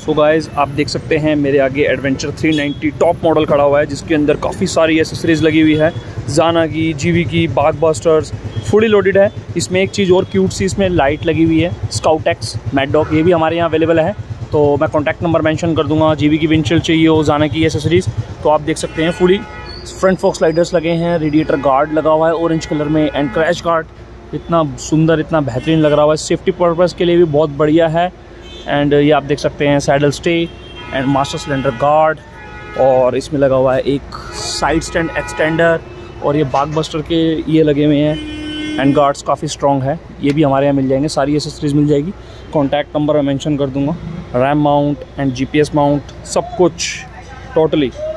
So guys आप देख सकते हैं मेरे आगे एडवेंचर 390 टॉप मॉडल खड़ा हुआ है, जिसके अंदर काफ़ी सारी एसेसरीज़ लगी हुई है। जाना की, जीवी की, बागबस्टर्स, फुली लोडेड है। इसमें एक चीज़ और क्यूट सी इसमें लाइट लगी हुई है, स्काउट एक्स मैड डॉग, ये भी हमारे यहाँ अवेलेबल है। तो मैं कॉन्टैक्ट नंबर मेंशन कर दूंगा। जीवी की विंडशील्ड चाहिए हो, जाना की एसेसरीज़, तो आप देख सकते हैं। फुली फ्रंट फॉक स्लाइडर्स लगे हैं, रेडिएटर गार्ड लगा हुआ है ऑरेंज कलर में, एंड क्रैश गार्ड इतना सुंदर, इतना बेहतरीन लग रहा हुआ है। सेफ्टी पर्पज़ के लिए भी बहुत बढ़िया है। एंड ये आप देख सकते हैं saddle stay and master cylinder guard, और इसमें लगा हुआ है एक साइड स्टैंड एक्सटेंडर, और ये बागबस्टर के ये लगे हुए हैं एंड गार्ड्स काफ़ी स्ट्रॉन्ग है। ये भी हमारे यहाँ मिल जाएंगे, सारी एसेसरीज़ मिल जाएगी। कॉन्टैक्ट नंबर मैं मेंशन कर दूंगा। RAM mount and GPS mount सब कुछ टोटली